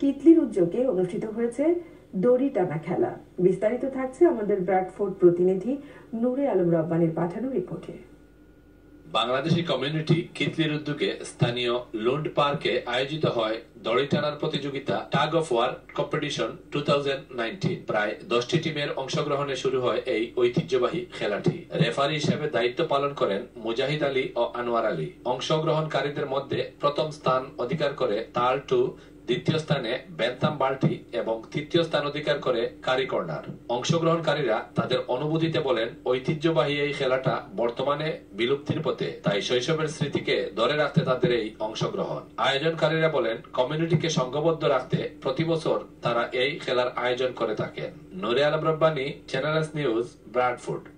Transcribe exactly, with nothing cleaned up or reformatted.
কিতলির উদ্যোগে অনুষ্ঠিত হয়েছে দড়ি টানা খেলা। বিস্তারিত থাকছে আমাদের ব্র্যাডফোর্ড প্রতিনিধি নূরে আলম রব্বানীর পাঠানো রিপোর্টে। বাংলাদেশি কমিউনিটি কিতলির উদ্যোগে স্থানীয় লুন্ড পার্কে আয়োজিত হয় দড়ি টানার প্রতিযোগিতা tug of war competition two thousand nineteen. প্রায় দশটি টিমের অংশগ্রহণে শুরু হয় এই ঐতিহ্যবাহী খেলাটি। রেফারি হিসেবে দায়িত্ব পালন করেন মুজাহিদ আলী ও আনোয়ার আলী। অংশগ্রহণকারীদের মধ্যে প্রথম স্থান অধিকার করে তাল টু, দ্বিতীয় স্থানে বেন্তাম বাল্টি এবং তৃতীয় স্থান অধিকার করে কারি কর্নার। অংশগ্রহণকারীরা তাদের অনুভূতিতে বলেন, ঐতিহ্যবাহী এই খেলাটা বর্তমানে বিলুপ্তির পথে, তাই শৈশবের স্মৃতিকে ধরে রাখতে তাদের এই অংশগ্রহণ। আয়োজনকারীরা বলেন, কমিউনিটিকে সংঘবদ্ধ রাখতে প্রতি বছর তারা এই খেলার আয়োজন করে থাকেন। Nure Alam Rabbani, channel S news, Bradford.